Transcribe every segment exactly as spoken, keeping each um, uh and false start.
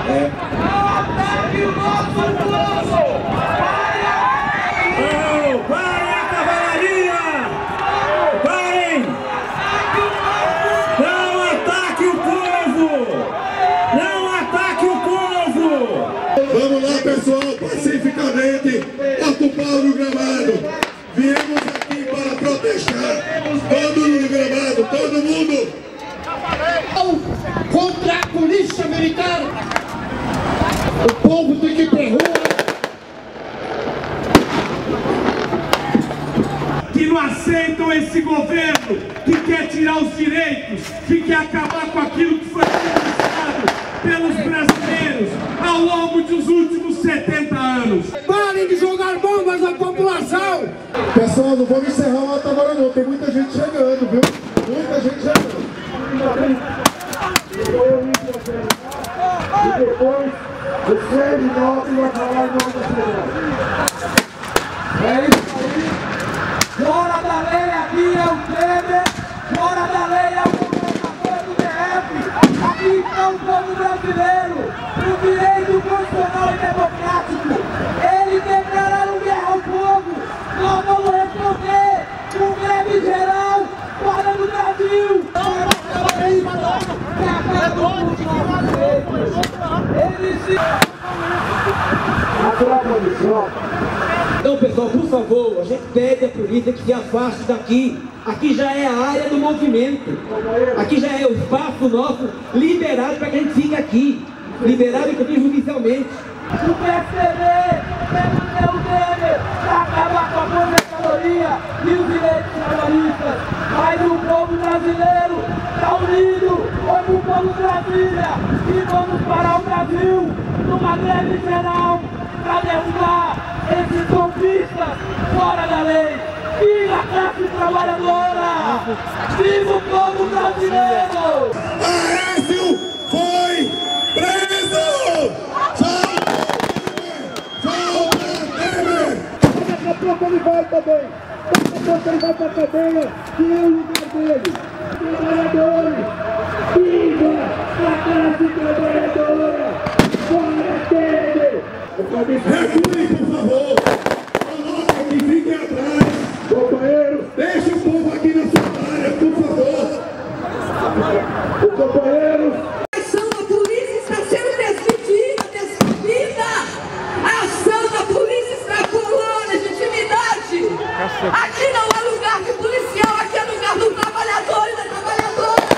É. Ataque o nosso povo! Oh, parem a cavalaria! Parem! Não ataque o povo! Não ataque o povo! Vamos lá, pessoal, pacificamente, ocupar o gramado. Viemos aqui para protestar. Todo mundo no gramado, todo mundo. Contra a polícia militar. O povo tem que ir pra rua. Que não aceitam esse governo, que quer tirar os direitos, que quer acabar com aquilo que foi conquistado pelos brasileiros ao longo dos últimos setenta anos. Parem de jogar bombas na população! Pessoal, não vamos encerrar o ato agora não, tem muita gente chegando, viu? Muita gente chegando. E depois, você de novo vai falar em nome da cidade. É isso aí. Fora da lei aqui é o Temer, fora da lei é o governador do D F. Aqui está o povo brasileiro, o direito constitucional e democrático. Eles declararam guerra ao povo. Nós vamos responder com greve geral fora do Brasil. Eles se... Então, pessoal, por favor, a gente pede à polícia que se afaste daqui. Aqui já é a área do movimento. Aqui já é o espaço nosso liberado para que a gente fique aqui. Liberado, inclusive, judicialmente. O P S D B pede o Temer para acabar com a aposentadoria e os direitos trabalhistas. Mas o povo brasileiro está unido como o povo Brasília e vamos parar o Brasil numa greve geral para derrubar esses golpistas fora da lei. Viva a classe trabalhadora! Viva o povo brasileiro! Aécio foi preso! Daqui a pouco ele vai também. Daqui a pouco ele vai pra cadeia, que é o lugar dele. Trabalhadores, viva a classe trabalhadora! Fora dele! Recuem, por favor! Coloquem que fiquem atrás! Companheiros, deixe o povo aqui na sua área, por favor! Companheiros! A ação da polícia está sendo desmentida, desmentida! A ação da polícia está colando legitimidade! Aqui não é lugar de policial, aqui é lugar do trabalhador e da trabalhadora!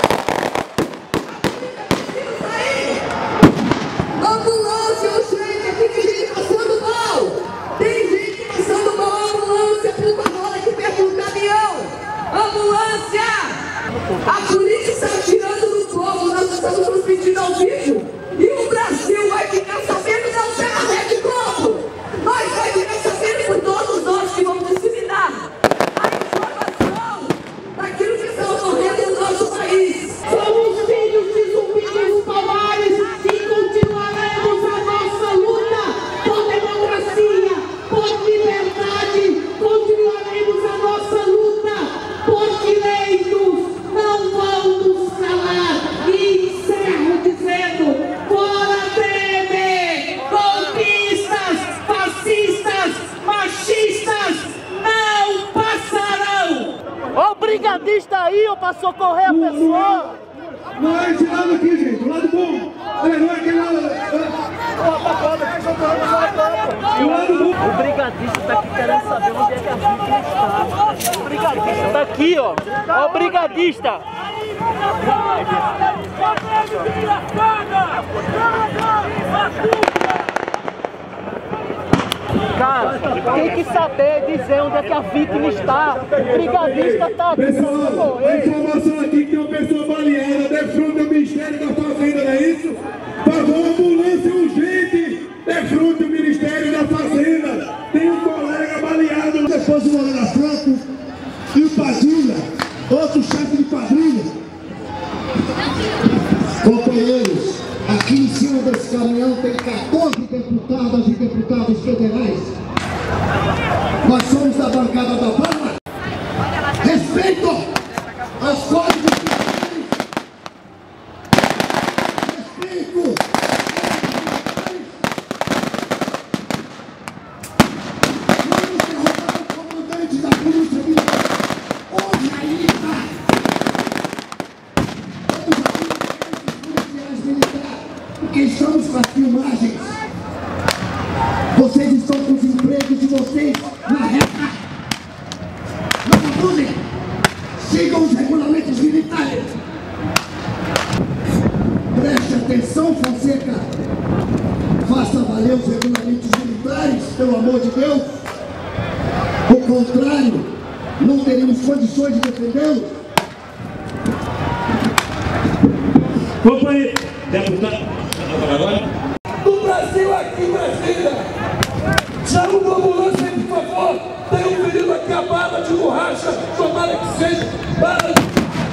A polícia precisa sair! Ambulância, urgente, aqui tem gente passando mal! Tem gente passando mal, ambulância, puta rola aqui perto do caminhão! Ambulância! A polícia está atirando no povo, nós estamos transmitindo ao vivo! E o Brasil vai ficar sabendo, não pela Rede Globo! Mas vai ficar sabendo por todos nós que vamos disseminar a informação daquilo que está ocorrendo no nosso país! Somos filhos de Zumbi dos Palmares e continuaremos a nossa luta por democracia, por liberdade, continuaremos a nossa luta por direitos, não vão nos calar. E encerro dizendo: fora Temer! Golpistas, fascistas, machistas não passarão! Ó o brigadista aí, ó, pra socorrer a pessoa! Não é esse lado aqui, gente, o lado bom! Olha, não é aquele lado... O lado bom! O brigadista tá aqui querendo saber onde é que a vítima está. O brigadista tá aqui, ó. Ó o brigadista! Cara, tem que saber dizer onde é que a vítima está. O brigadista tá aqui. Pessoal, a informação aqui que tem uma pessoa baleada de frente ao Ministério da Fazenda, não é isso? Por favor, ambulância urgente de frente ao Ministério da Fazenda. Tem um colega baleado. Depois o Moreira Franco e o Padilha, outro chefe de quadrilha. Companheiros, aqui em cima desse caminhão tem quatorze deputadas e deputados federais. Nós somos da bancada da Bala. Respeito aos códigos civis. Respeito porque estamos com as filmagens. Vocês estão com os empregos de vocês na reta. Não abusem. Sigam os regulamentos militares. Preste atenção, Fonseca. Faça valer os regulamentos militares, pelo amor de Deus. O contrário, não teremos condições de defendê-los. Companheiro, deputado, agora. Do Brasil aqui em Brasília. Chama uma ambulância aí, por favor. Tem um ferido aqui, a bala de borracha. Tomara que seja bala de...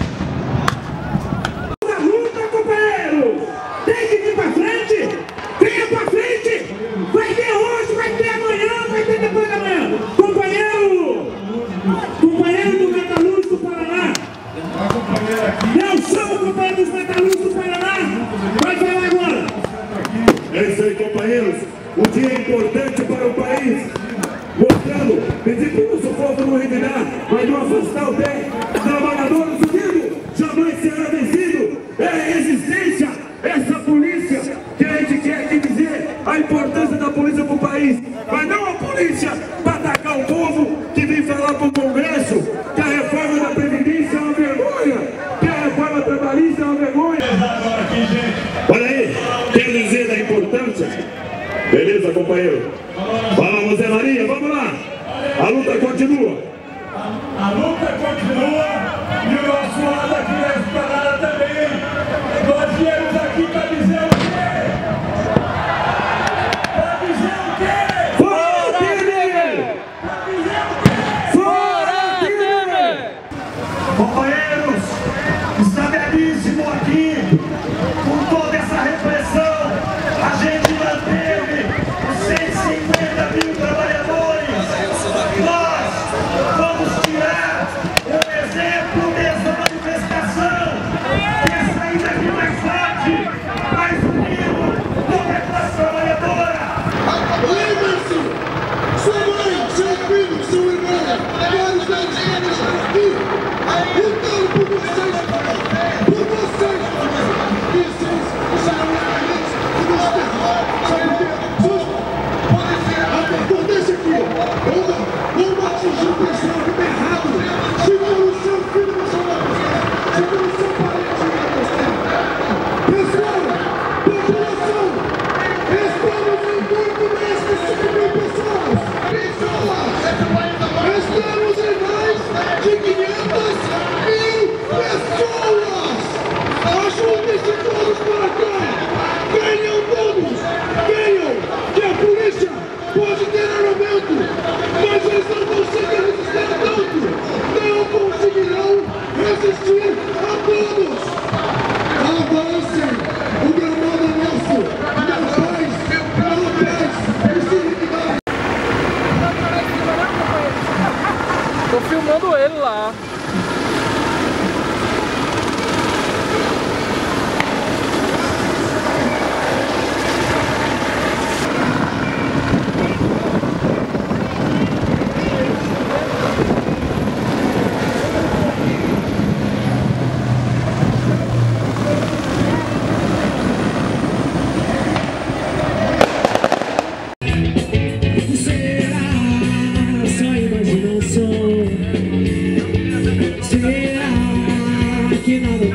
Na luta, companheiro! Tem que ir pra frente! Venha pra frente! Vai ter hoje, vai ter amanhã, vai ter depois da manhã! Companheiro! Companheiro do Metalúrgico do Paraná! Nelson, companheiro dos Metalúrgicos do Paraná! Vai falar agora! É isso aí, companheiros. Um dia importante para o país. Mostrando, pedir para o nosso povo não revidar, mas não afastar o pé. Trabalhadores unidos jamais será vencido. É a resistência, essa polícia que a gente quer aqui dizer a importância da polícia para o país. Mas não a polícia para atacar o povo que vem falar para o Congresso que a reforma da Previdência é uma vergonha, que a reforma trabalhista é uma vergonha. Olha aí, quero dizer da importância. Beleza, companheiro? Vamos, Zé Maria, vamos lá! A luta continua! A luta continua e o nosso lado aqui na esplanada também. Nós viemos aqui para dizer o quê? Para dizer o quê? Fora Temer! Para dizer o quê? Fora Temer! Companheiros, está belíssimo aqui, com toda essa repressão, a gente manteve os cento e cinquenta mil trabalhadores. Nós vamos tirar um exemplo dessa manifestação, que é sair daqui mais forte, mais unido, toda a classe trabalhadora. Lembre-se! Sua mãe, seu filho, seu irmão, vários deles estão aqui, lutando por vocês, por vocês, e vocês serão elementos que nos derrotam. Sabe por quê? Vocês podem ser, acontece aqui, uma, uma atingir o pessoal que está errado, segura o seu filho na sua mão, segura o seu parente na você. Pessoal, população, estamos em muito mais que cinco mil pessoas. Pessoas, estamos em mais de quinhentas mil pessoas. Ajuntem-se todos para cá. Venham todos, venham, que a polícia pode ter armamento, mas eles não conseguem resistir tanto. Não conseguirão resistir a todos. Avancem, o gramado é nosso. Não paz, não paz, e se liquidar. Tô filmando ele lá.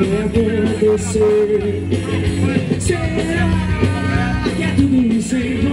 Será que é tudo isso em